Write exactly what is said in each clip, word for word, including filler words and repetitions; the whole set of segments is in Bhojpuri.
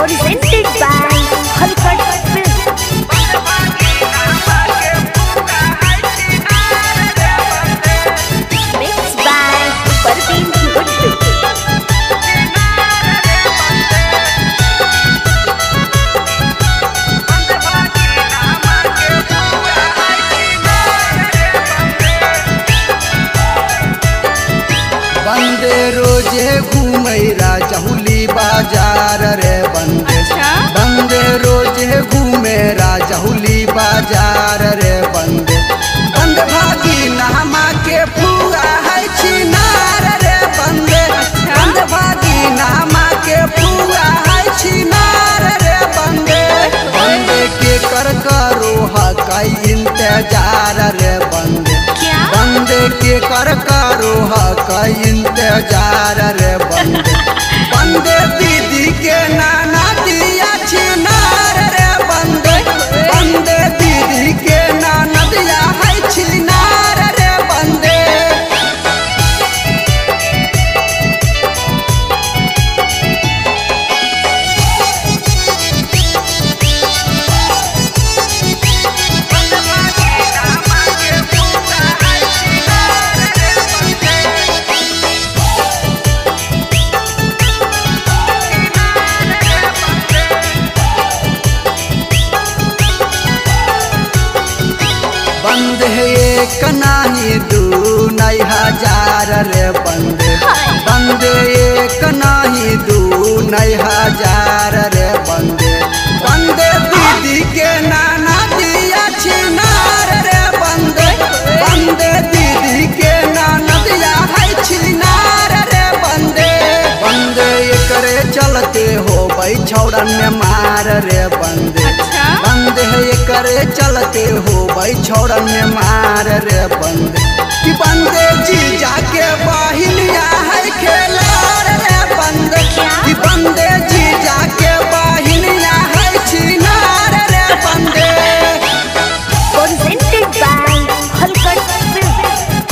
presented by Halkat Films. Mixed by Parveen Guddu. बंदे रोजे घूमे राजहुली बाजार रे बंदे बंदे रोजे घूमे राजहुली बाजार रे बंदे बंद भागी नामा के फुआ है छिनार रे बंदे बंद भागी नामा के फुआ है छिनार रे बंदे बंदे के कर करो हकाई इंतजार रे बंदे बंदे के कर करो हकाई इंतजार रे बंदे बंदे दीदी के नाना दिया छिनार रे बंदे बंदे दीदी के नाना दिया है छिनार रे बंदे बंद है एक नाही दू नहीं हजार रे बंदे बंद एक नहीं दू नहीं हजार रे बंदे बंदे दीदी के नाना दिया छिनार रे बंदे बंदे दीदी के नाना दिया है छिनार रे बंदे बंदे एकरे चलते हो भाई छौड़न में मार रे बंदे बंदे करे चलते हो भाई छोड़न में मार रे बंदे कि बंदे जी जाके बाहिनिया है खेलार रे बंदे कि बंदे जी जाके बाहिनिया है छिनार रे बंदे Presented by Halkat Films.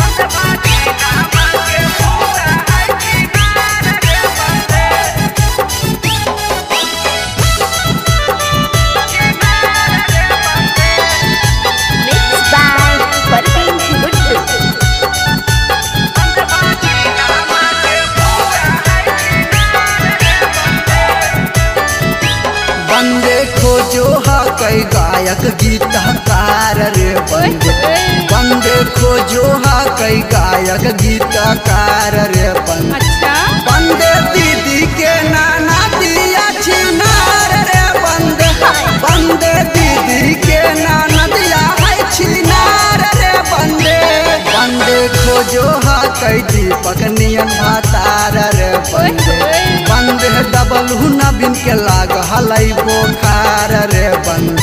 बंदे खोजो हा कई गायक गीतकार रे बंदे बंदे खोजो हा कई गायक गीतकार रे बंदे बंदे दीदी के नाना दिया छिनार रे बंदे बंदे दीदी के नाना दिया है छिनार रे बंदे बंदे खोजो हा कई दीपक नियन भातार रे बंदे बंदे डबल हु नबीन के लाग हलाई बोखार रे बंदे